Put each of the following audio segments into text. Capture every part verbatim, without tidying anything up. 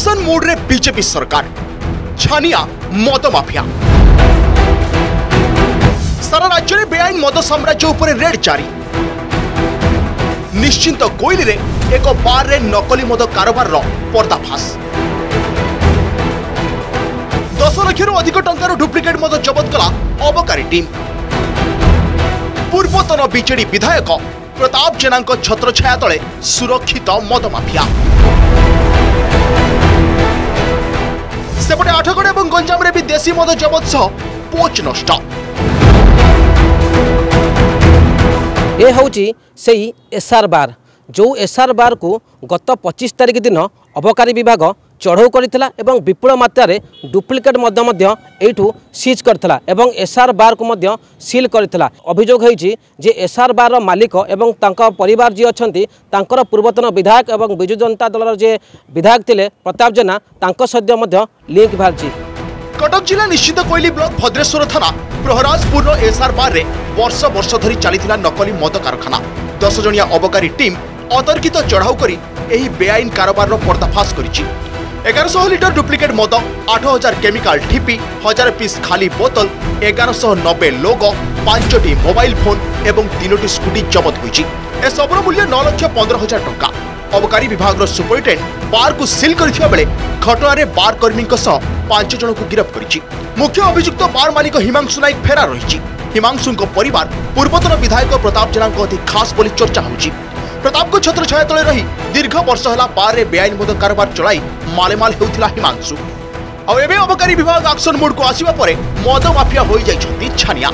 Action mode रे BJP सरकार छानिया मद माफिया। सारा राज्य में बेआईन मद साम्राज्य उपर रेड जारी। निश्चिंत कोइली रे एक बार रे नकली मद कारोबार रो पर्दाफाश। दस लक्ष अधिक टंकार डुप्लिकेट मद जबत कला अबकारी टीम। पूर्वतन बीजेडी विधायक प्रताप जेना छत्र छाया तले सुरक्षित मद माफिया। सेपटे आठगड़ और गंजाम रे भी देशी मद जबत सह पोच नष्ट। ये हूँ से एसआर बार जो एसआर बार को गत पच्चीस तारिख दिन अबकारी विभाग चढ़ऊ करथिला एवं विपुल मात्रा रे डुप्लिकेट मद मध्य एठू सीज करथिला एवं एसआर बार को मध्य सील करथिला। अभियोग होईची जे एसआर बार रो मालिक एवं तांका परिवार जी अछंती तांकर पूर्वतन विधायक एवं बिजु जनता दल जे विधायक थिले प्रताप जेना तांका सद्य मध्य लिंक बाहरची। कटक जिला निश्चित कोइली ब्लॉक भद्रेश्वर थाना प्रहराजपुर एसआर बार रे वर्ष वर्ष धरी चलीथिला नकली मद कारखाना। दस जणिया अबकारी टीम अतर्कित चढ़ाऊ करी एही बेआईन कारोबार रो पर्दाफाश करिछि। एगार सौ लिटर डुप्लिकेट मद, आठ हजार केमिकाल ठिपी, हजार पीस खाली बोतल, एगार सौ नब्बे लोगो, पांचटी मोबाइल फोन एवं तीनोटी स्कूटी जबत होइछि। ए सबरो मूल्य नौ लक्ष पंद्रह हजार टंका। अबकारी विभाग सुपरिटेंडेंट बार को सील करथिबा बेले घटना रे बार कर्मी पांच जन को गिरफ्त करिछि। मुख्य अभियुक्त बार मालिक हिमांशु नायक फेरार रहिछि। हिमांशु परिवार पूर्वतन विधायक प्रताप जेना अति खास बोली चर्चा होछि। प्रताप को छत्र छाया तले रही दीर्घ वर्ष है बार रे बेआईन मद कारोबार चलाई मालेमाल होउथिला हिमांशु। आ एबे अबकारी विभाग एक्शन मोड को आसीबा परे मद माफिया होई जाइछंती छानिया।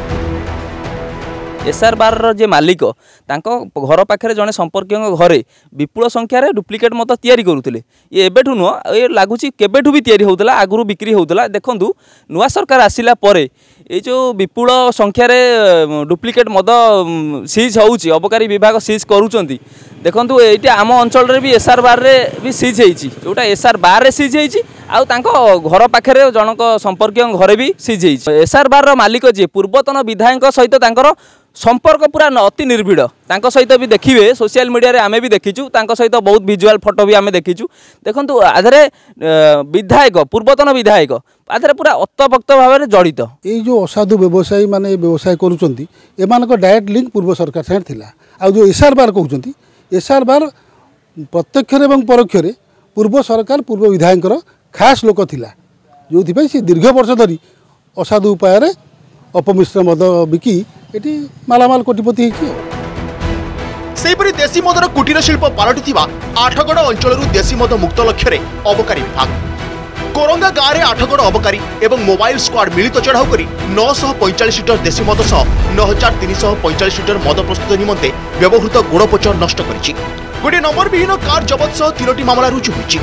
एसआर बार जे मालिक तांको घर पाखे जड़े संपर्क घरे विपुल संख्यार डुप्लिकेट मद तैयारी करुले। ये एबेठू नुह ये लगुच केबेठू भी तैयारी होउतला, आगुरु बिक्री होउतला। देखंतु नुआ सरकार आसिला परे ये जो विपुल संख्यार डुप्लिकेट मद सीज होउची अबकारी विभाग सीज करूचंती। देखंतु एटा आम अंचल रे भी एसआर बार रे भी सीज होईची, जोटा एसआर बार रे सीज होईची आउ तांको घर पाखे जनक संपर्क घरे भी सीज होईची। एसआर बार रो मालिक जे पूर्वतन विधायक सहित तांकर संपर्क पूरा अति निर्भिड़। तांको सहित भी देखिए सोशल मीडिया रे आमे भी देखीचु, तांको सहित बहुत विजुअल फोटो भी आमे देखीचु। देखंतु आधरे विधायक पूर्वतन विधायक आधरे पूरा अतभक्त भाव में जड़ित। ये जो असाधु व्यवसायी माने व्यवसाय करूचंती एमानक डायरेक्ट लिंक पूर्व सरकार साथ थिला। आ जो एसआर बार कहउचंती एसआर बार प्रत्यक्ष एवं परोक्ष पूर्व सरकार पूर्व विधायक खास लोक थिला, जो से दीर्घ वर्ष धरी असाधु उपाय अपमिश्र मद बिकी एटी मालामाल कोटिपति सेपरी देशी मदर कुटीर शिल्प पालटि आठगड़ अंचल देशी मद मुक्त लक्ष्य रे अबकारी विभाग कोरंगा गाँव में आठगड़ अबकारी एवं मोबाइल स्क्वाड मिलित चढ़ाऊ कर नौ सौ पैंचाश लिटर देशी मद सह नौ हजार तीन सौ पैंचाश लिटर मद प्रस्तुत निमंते व्यवहृत गोड़पोच नष्ट कर गोटे नंबर विहीन कार जबत सह तीनोटी मामला रुजु होइछि।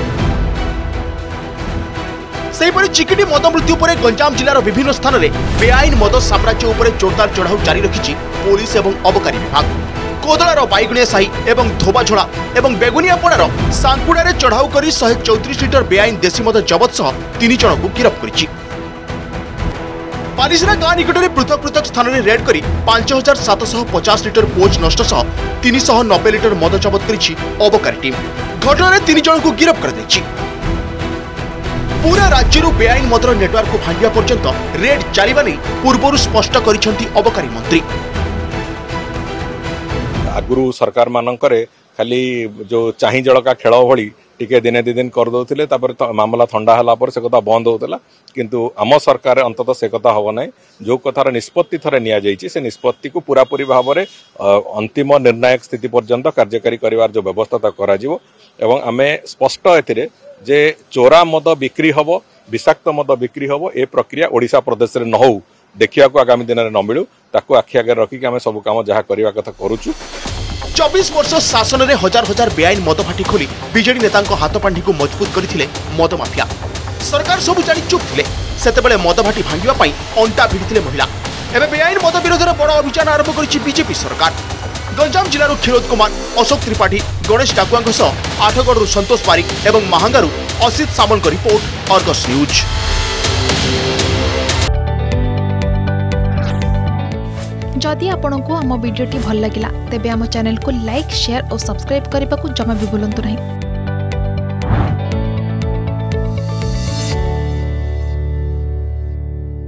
सेहीपरि चिकिटी मद मृत्यु पर गंजाम जिलार विभिन्न स्थान में बेआईन मद साम्राज्य उपर जोरदार चढ़ाऊ जारी रखिछि पुलिस एवं अबकारी विभाग। कोदलार बाईगुणिया साही एवं धोबाझोड़ा एवं बेगुनियापड़ार सांकुड़ारे चढ़ाऊ कर शहे चौतीस लिटर बेआईन देशी मद जबत सह तीन जन को गिरफ्त करिछि। पालिसरा गाँ निकट में पृथक पृथक स्थान में रेड कर पांच हजार सातश पचास लिटर पोच नष्ट सह तीन सौ नब्बे लिटर मद जबत करिछि अबकारी टीम। घटना तीन जन को गिरफ्त कर दैछि। पूरा राज्य बेआईन मदर नेटवर्क को भांगा पर्यंत रेड चलवा नहीं पूर्व स्पष्ट करिसेंती अबकारी मंत्री। आगुरु सरकार मानकरे खाली जो चाही जड़का खेल भली टिके दिने दी दिन कर दौले मामला थंडा हला पर से कथा बंद होता किंतु आम सरकार अंततः से कथा हम ना जो कथार निष्पत्ति थरे निया जाइछि से निष्पत्ति को पूरापूरी भाव में अंतिम निर्णायक स्थिति पर्यंत कार्यकारी करिवार जो व्यवस्था करा जिवो एवं आमे स्पष्ट एथिरे जे चोरा मद बिक्री हम विषाक्त मद बिक्री हम ए प्रक्रिया ओडिशा प्रदेश में न हो देखा आगामी दिन में न मिलू ताकू आखि आगे रखिक आम सब काम जहाँ करने कथा करुचु। चौबीस वर्ष शासन में हजार हजार बेआईन मद भाटी खोली बीजेडी नेता हाथपांठी को मजबूत करथिले मद माफिया। सरकार सबू जानी चुप थिले सेतेबेले मद भाटी भांगिबा पई अंटा भिड़िथिले महिला। एबे बेआईन मद विरोध में बड़ अभियान आरंभ करिछि बीजेपी सरकार। गंजाम जिलार क्षीरोद कुमार, अशोक त्रिपाठी, गणेश डाकुआ सह आठगड़ संतोष पारिक एवं महांगारू असित सामल का रिपोर्ट, अर्गस न्यूज। जदि आपंक आम भिडी भल लगा तेब आम चैनल को लाइक, शेयर और सब्सक्राइब करने को जमा भी भूलु नहीं।